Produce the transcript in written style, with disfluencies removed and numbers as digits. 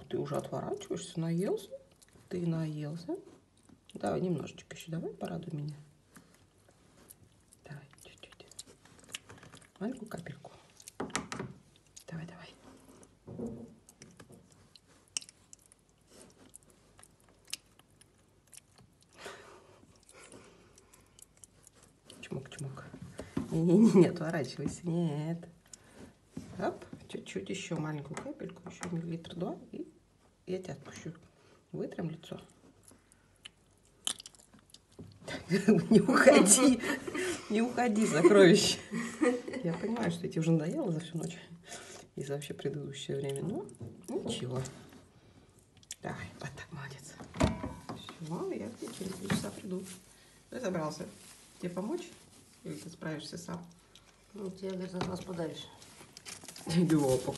ты уже отворачиваешься, наелся? Ты наелся? Давай немножечко еще, давай, порадуй меня. Давай, чуть-чуть. Маленькую капельку. Давай, давай. Чмок-чмок. Не отворачивайся, нет. Оп, чуть-чуть еще маленькую капельку, еще миллилитр 2, и я тебя отпущу. Вытрем лицо. Не уходи, не уходи, сокровище. Я понимаю, что я тебе уже надоела за всю ночь и за вообще предыдущее время, но ничего. Давай, вот так, молодец. Все, я через 3 часа приду. Ты собрался? Тебе помочь? Или ты справишься сам? Ну, тебе, наверное, от вас подальше. Иди в опу.